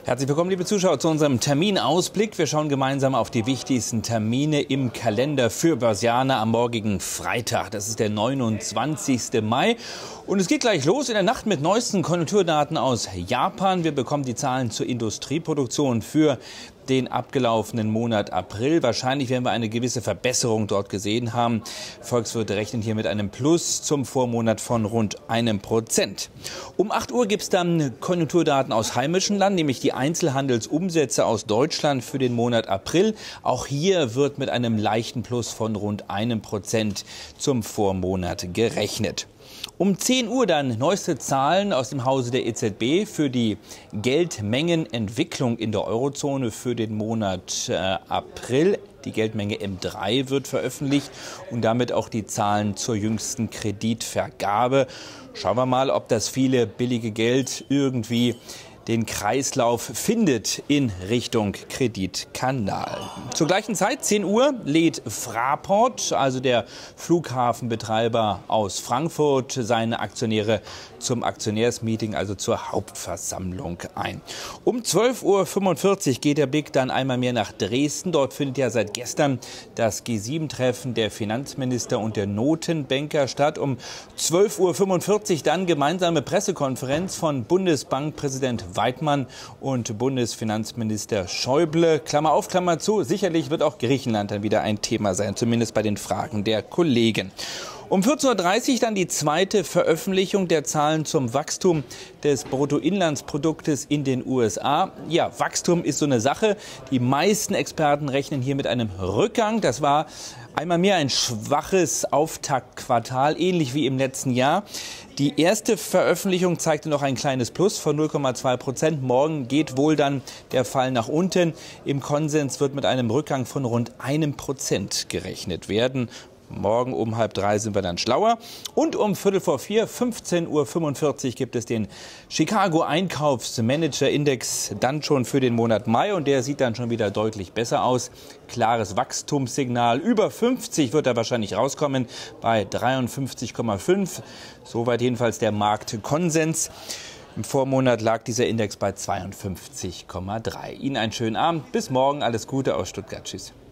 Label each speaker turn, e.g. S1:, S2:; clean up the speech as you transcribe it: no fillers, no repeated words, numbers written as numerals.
S1: Herzlich willkommen, liebe Zuschauer, zu unserem Terminausblick. Wir schauen gemeinsam auf die wichtigsten Termine im Kalender für Börsianer am morgigen Freitag. Das ist der 29. Mai. Und es geht gleich los in der Nacht mit neuesten Konjunkturdaten aus Japan. Wir bekommen die Zahlen zur Industrieproduktion für den abgelaufenen Monat April. Wahrscheinlich werden wir eine gewisse Verbesserung dort gesehen haben. Volkswirte rechnen hier mit einem Plus zum Vormonat von rund 1%. Um 8 Uhr gibt es dann Konjunkturdaten aus heimischem Land, nämlich die Einzelhandelsumsätze aus Deutschland für den Monat April. Auch hier wird mit einem leichten Plus von rund 1% zum Vormonat gerechnet. Um 10 Uhr dann neueste Zahlen aus dem Hause der EZB für die Geldmengenentwicklung in der Eurozone für den Monat April. Die Geldmenge M3 wird veröffentlicht und damit auch die Zahlen zur jüngsten Kreditvergabe. Schauen wir mal, ob das viele billige Geld irgendwie den Kreislauf findet in Richtung Kreditkanal. Zur gleichen Zeit, 10 Uhr, lädt Fraport, also der Flughafenbetreiber aus Frankfurt, seine Aktionäre zum Aktionärsmeeting, also zur Hauptversammlung ein. Um 12:45 Uhr geht der Blick dann einmal mehr nach Dresden. Dort findet ja seit gestern das G7-Treffen der Finanzminister und der Notenbanker statt. Um 12:45 Uhr dann gemeinsame Pressekonferenz von Bundesbankpräsident Weidmann und Bundesfinanzminister Schäuble. Klammer auf, Klammer zu. Sicherlich wird auch Griechenland dann wieder ein Thema sein, zumindest bei den Fragen der Kollegen. Um 14:30 Uhr dann die zweite Veröffentlichung der Zahlen zum Wachstum des Bruttoinlandsproduktes in den USA. Ja, Wachstum ist so eine Sache. Die meisten Experten rechnen hier mit einem Rückgang. Das war einmal mehr ein schwaches Auftaktquartal, ähnlich wie im letzten Jahr. Die erste Veröffentlichung zeigte noch ein kleines Plus von 0,2%. Morgen geht wohl dann der Fall nach unten. Im Konsens wird mit einem Rückgang von rund 1% gerechnet werden. Morgen um 2:30 sind wir dann schlauer. Und um 3:45, 15:45 Uhr gibt es den Chicago Einkaufsmanager-Index dann schon für den Monat Mai. Und der sieht dann schon wieder deutlich besser aus. Klares Wachstumssignal. Über 50 wird er wahrscheinlich rauskommen, bei 53,5. Soweit jedenfalls der Marktkonsens. Im Vormonat lag dieser Index bei 52,3. Ihnen einen schönen Abend. Bis morgen. Alles Gute aus Stuttgart. Tschüss.